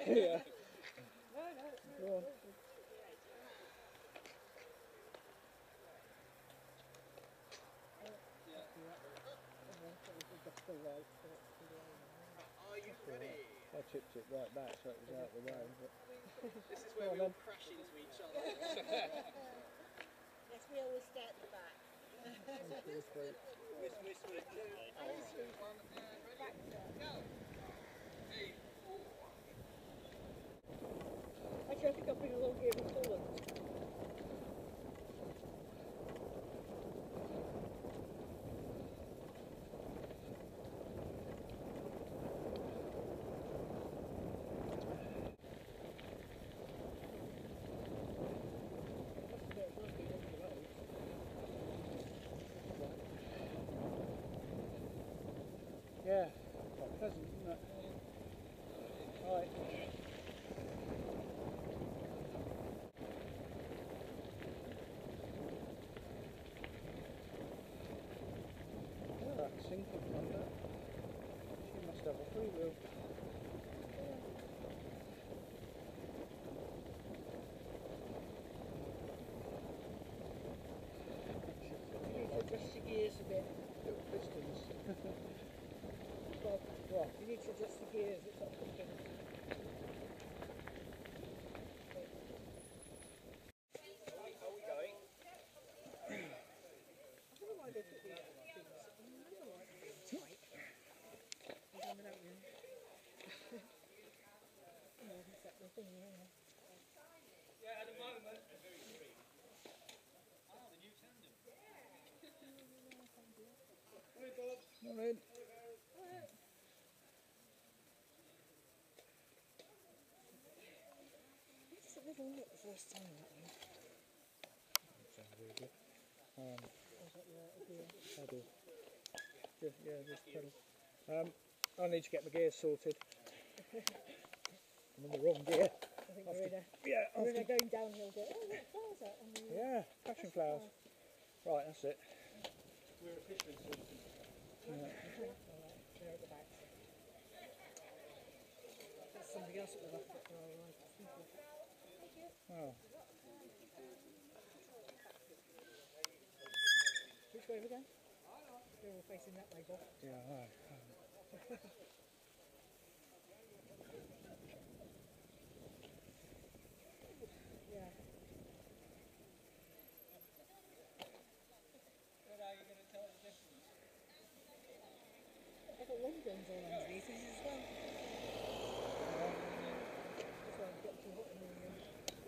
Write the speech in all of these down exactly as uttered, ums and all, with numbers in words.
Yeah. No, no, it's Go on. Are you ready? I tipped it right back so it was out of the way. But This is where we all crash into each other. yes, we always start at the back. Whisk, whisk, whisk. One and ready. Go. Eight, four. Actually, I think I'll bring a long game forward. yeah, quite pleasant, isn't it? Right. Oh, that's sinking under. She must have a free wheel. You need to adjust your gears a bit. Little pistons. Well, what? You need to adjust the gears, it's not cooking. Are we going? I don't know why they put these things. I don't know why they're tight. I'm going without you. No, it's that the thing, yeah. Yeah, at the moment. Ah, the new tandem. Hey, Bob. Morning. It's a little look the first time, that one. Sounds very good. Um, Was that your idea? pedal. Just, yeah, just pedal. Um, I need to get my gears sorted. I'm in the wrong gear. I think we're in a, Yeah, we're in a after, going downhill bit. Oh, look, flowers out on the... yeah, passion flowers. Right, that's it. We're officially sorted. Yeah. Alright, they're at the back. There's somebody else at the left that they're alright. Wow. Which way are we going? They're all facing that way, Bob. Yeah, I know. Um, Yeah. What are you going to tell the difference? I've got long guns all underneath these as well. That's why I've got too hot in the room.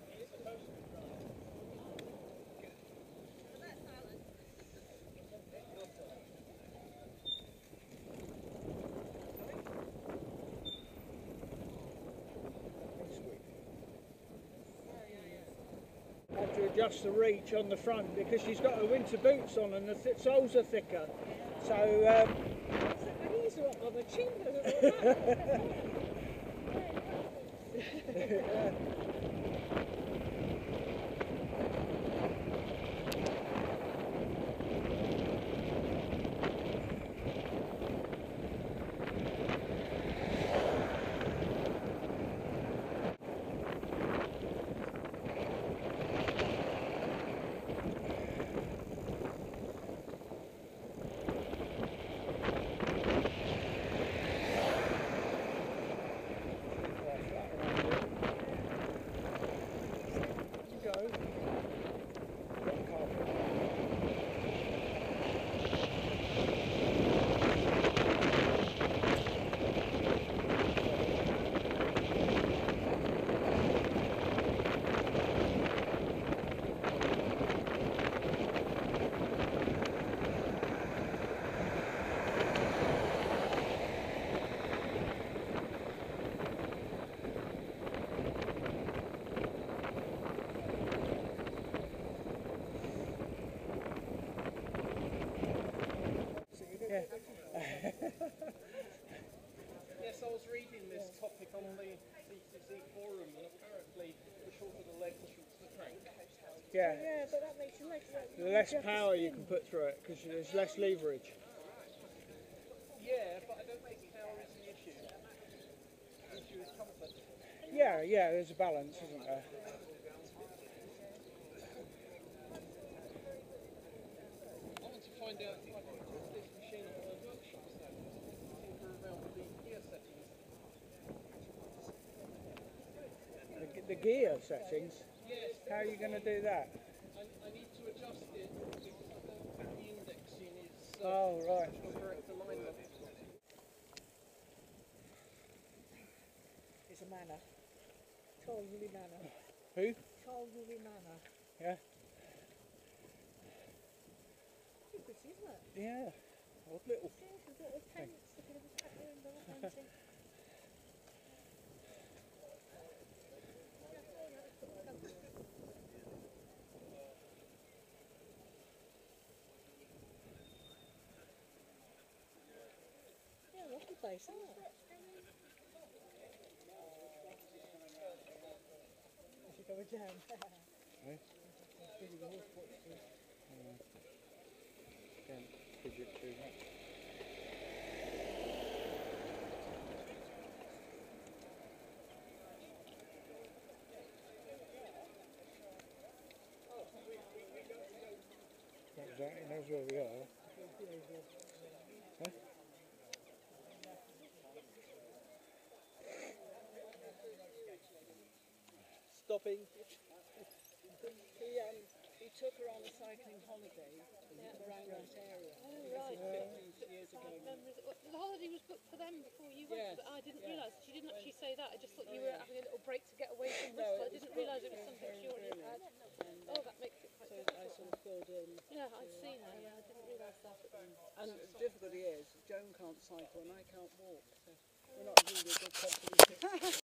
I have to adjust the reach on the front because she's got her winter boots on and the th soles are thicker. So, um, My knees are up on the chin. I don't know what Yes, I was reading this topic on the C C C forum, and apparently the shorter the leg, the shorter the crank. yeah, Yeah, but that makes your legs like the less power you can put through it because there's less leverage. Yeah, but I don't think power is the issue. The issue is comfort. Yeah, yeah, there's a balance, isn't there? I want to find out if I can put this machine on a workshop stand, tinker around with the gear settings. The, the gear settings? Yes. How are you going to do that? I, I need to adjust it because I don't put the indexing is uh, Oh, right. for correct alignment. It's a manor. Charlesbury Manor. Who? Charlesbury Manor. Yeah. Pretty pretty, isn't it? Yeah. Odd little. Yeah, she's got a tent, a bit of a tent room, the fencing. Yeah, lovely place, isn't it? Is she going down? Eh? Don't fidget too much. Not exactly knows where we are. Huh? Stopping. He, um, he took her on a cycling holiday around that area. Oh, right. fifty years ago. Memories. Well, the holiday was booked for them before you went, Yes, but I didn't yes. realise. She didn't actually say that. I just thought you Oh, were yeah. having a little break to get away from No, Bristol. I it was didn't booked realise it was very, something she already very had. And, Oh, uh, that makes it quite so I difficult. sort of filled in. Yeah, I'd seen her. Yeah, I didn't realise that. And the difficulty is, Joan can't cycle and I can't walk. So we're not really a good competition.